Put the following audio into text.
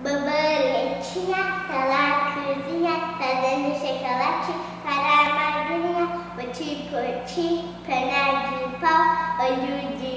Borboletinha tá lá na cozinha, tá dando chocolate para a magrinha. Poti, poti, perna de pau, olho de